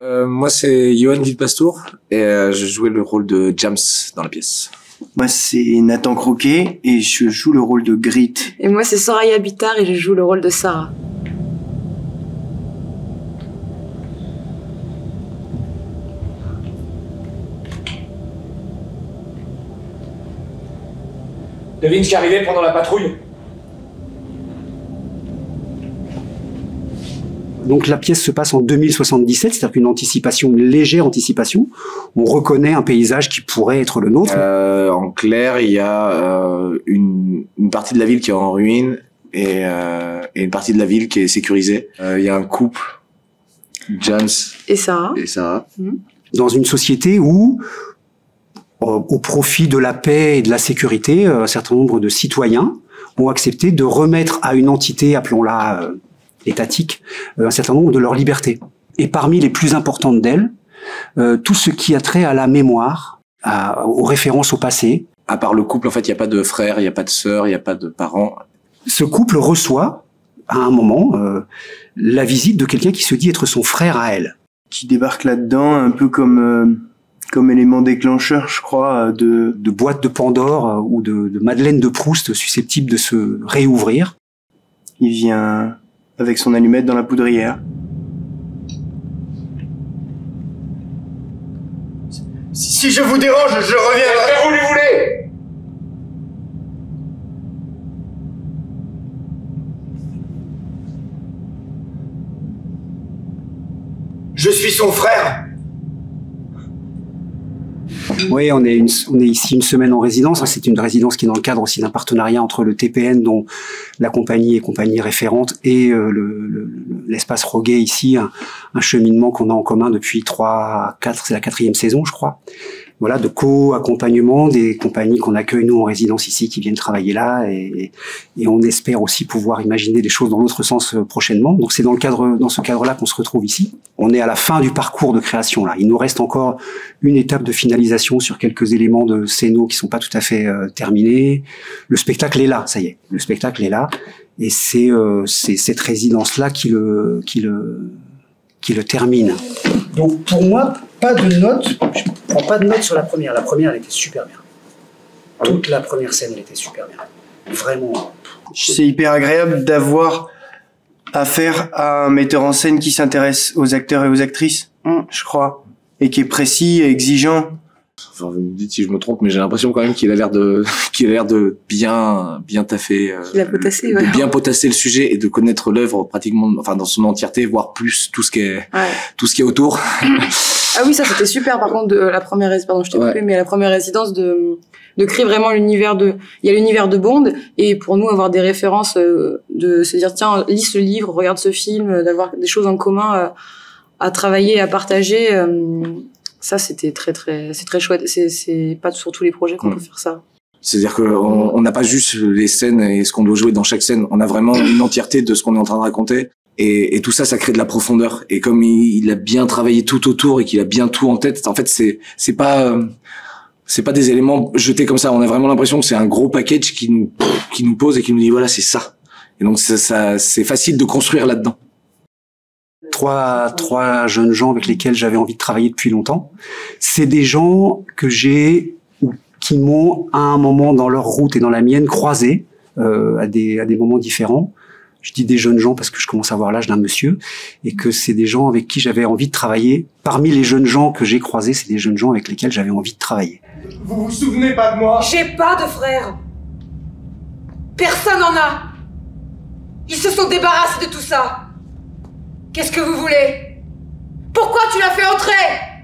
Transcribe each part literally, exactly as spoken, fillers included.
Euh, moi, c'est Johan Villepastour et euh, je jouais le rôle de James dans la pièce. Moi, c'est Nathan Croquet et je joue le rôle de Grit. Et moi, c'est Soraya Bittard et je joue le rôle de Sarah. Devine ce qui est arrivé pendant la patrouille. Donc la pièce se passe en deux mille soixante-dix-sept, c'est-à-dire qu'une anticipation, une légère anticipation. On reconnaît un paysage qui pourrait être le nôtre. Euh, en clair, il y a euh, une, une partie de la ville qui est en ruine et, euh, et une partie de la ville qui est sécurisée. Euh, il y a un couple, James et Sarah. Et Sarah. Mmh. Dans une société où, au profit de la paix et de la sécurité, un certain nombre de citoyens ont accepté de remettre à une entité, appelons-la euh, étatique, euh, un certain nombre de leurs libertés. Et parmi les plus importantes d'elles, euh, tout ce qui a trait à la mémoire, à, aux références au passé. À part le couple, en fait, il n'y a pas de frères, il n'y a pas de sœurs, il n'y a pas de parents. Ce couple reçoit, à un moment, euh, la visite de quelqu'un qui se dit être son frère à elle. Qui débarque là-dedans, un peu comme... Euh... comme élément déclencheur, je crois, de... de boîte de Pandore ou de, de Madeleine de Proust susceptible de se réouvrir. Il vient avec son allumette dans la poudrière. Si, si je vous dérange, je reviens... Faites où vous voulez. Je suis son frère. Oui, on est, une, on est ici une semaine en résidence. C'est une résidence qui est dans le cadre aussi d'un partenariat entre le T P N, dont la compagnie est compagnie référente, et euh, le, le, l'espace Roguet ici, un, un cheminement qu'on a en commun depuis trois, quatre, c'est la quatrième saison, je crois. Voilà, de co-accompagnement des compagnies qu'on accueille nous en résidence ici, qui viennent travailler là, et, et on espère aussi pouvoir imaginer des choses dans l'autre sens prochainement. Donc c'est dans le cadre, dans ce cadre-là qu'on se retrouve ici. On est à la fin du parcours de création là. Il nous reste encore une étape de finalisation sur quelques éléments de scéno qui sont pas tout à fait euh, terminés. Le spectacle est là, ça y est. Le spectacle est là, et c'est euh, c'est cette résidence-là qui le qui le qui le termine. Donc pour moi, pas de notes. Je prends pas de notes sur la première. La première, elle était super bien. Toute la première scène, elle était super bien. Vraiment. C'est hyper agréable d'avoir affaire à un metteur en scène qui s'intéresse aux acteurs et aux actrices, je crois, et qui est précis et exigeant. Enfin, vous me dites si je me trompe, mais j'ai l'impression quand même qu'il a l'air de, qu'il a l'air de bien, bien taffer, euh, Il a potassé, ouais. de bien potasser le sujet et de connaître l'œuvre pratiquement, enfin dans son entièreté, voire plus tout ce qui est, ouais. tout ce qui est autour. Ah oui, ça c'était super. Par contre, de la première résidence, pardon, je t'ai coupé, ouais. mais la première résidence de de créer vraiment l'univers de, il y a l'univers de Bond, et pour nous avoir des références, euh, de se dire tiens, lis ce livre, regarde ce film, d'avoir des choses en commun euh, à travailler, à partager. Euh, ça c'était très très, c'est très chouette. C'est c'est pas sur tous les projets qu'on mmh. peut faire ça. C'est-à-dire que on n'a pas juste les scènes et ce qu'on doit jouer dans chaque scène. On a vraiment une entièreté de ce qu'on est en train de raconter. Et, et tout ça, ça crée de la profondeur. Et comme il, il a bien travaillé tout autour et qu'il a bien tout en tête, en fait, c'est c'est pas euh, c'est pas des éléments jetés comme ça. On a vraiment l'impression que c'est un gros package qui nous qui nous pose et qui nous dit voilà, c'est ça. Et donc ça, ça c'est facile de construire là-dedans. Trois trois jeunes gens avec lesquels j'avais envie de travailler depuis longtemps. C'est des gens que j'ai qui m'ont à un moment dans leur route et dans la mienne croisés euh, à des à des moments différents. Je dis des jeunes gens parce que je commence à avoir l'âge d'un monsieur, et que c'est des gens avec qui j'avais envie de travailler. Parmi les jeunes gens que j'ai croisés, c'est des jeunes gens avec lesquels j'avais envie de travailler. Vous vous souvenez pas de moi? J'ai pas de frères. Personne en a. Ils se sont débarrassés de tout ça. Qu'est-ce que vous voulez? Pourquoi tu l'as fait entrer?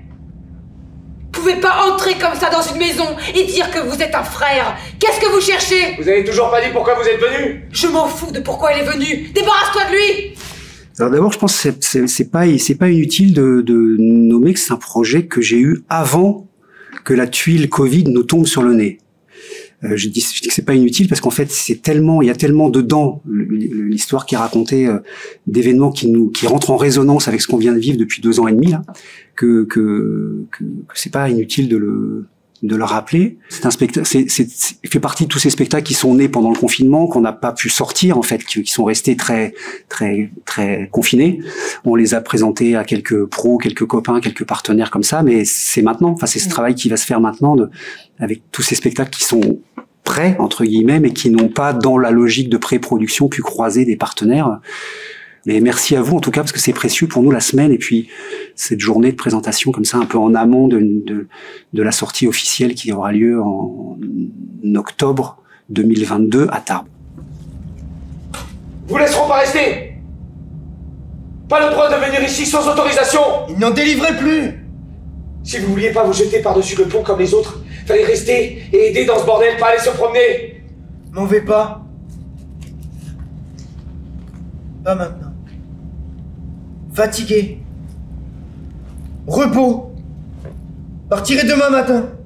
Vous pouvez pas entrer comme ça dans une maison et dire que vous êtes un frère. Qu'est-ce que vous cherchez? Vous avez toujours pas dit pourquoi vous êtes venu? Je m'en fous de pourquoi il est venu. Débarrasse-toi de lui. Alors d'abord, je pense que c'est, c'est, c'est pas c'est pas inutile de, de nommer que c'est un projet que j'ai eu avant que la tuile Covid nous tombe sur le nez. Euh, je, dis, je dis que c'est pas inutile parce qu'en fait, c'est tellement, il y a tellement dedans l'histoire qui est racontée euh, d'événements qui nous qui rentrent en résonance avec ce qu'on vient de vivre depuis deux ans et demi là, que que que, que c'est pas inutile de le de le rappeler. C'est un spectacle, c'est, c'est, c'est fait partie de tous ces spectacles qui sont nés pendant le confinement, qu'on n'a pas pu sortir en fait, qui, qui sont restés très, très, très confinés. On les a présentés à quelques pros, quelques copains, quelques partenaires comme ça, mais c'est maintenant. Enfin, c'est ce travail qui va se faire maintenant, de, avec tous ces spectacles qui sont prêts entre guillemets, mais qui n'ont pas dans la logique de pré-production pu croiser des partenaires. Mais merci à vous en tout cas, parce que c'est précieux pour nous la semaine et puis cette journée de présentation comme ça un peu en amont de, de, de la sortie officielle qui aura lieu en octobre deux mille vingt-deux à Tarbes. Vous laisseront pas rester. Pas le droit de venir ici sans autorisation. Ils n'en délivraient plus. Si vous vouliez pas vous jeter par-dessus le pont comme les autres, fallait rester et aider dans ce bordel, pas aller se promener. M'en vais pas. Pas maintenant. Fatigué. Repos. Partirai demain matin.